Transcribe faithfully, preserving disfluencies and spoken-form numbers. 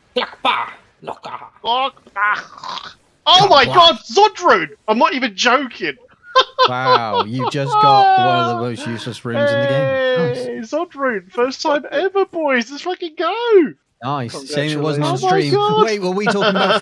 Oh my god, Z O D Rune! I'm not even joking. Wow, you just got one of the most useless runes in the game. Hey, Z O D Rune, first time ever, boys. Let's fucking go. Nice. Shame it wasn't on Oh my stream. God. Wait, were we talking about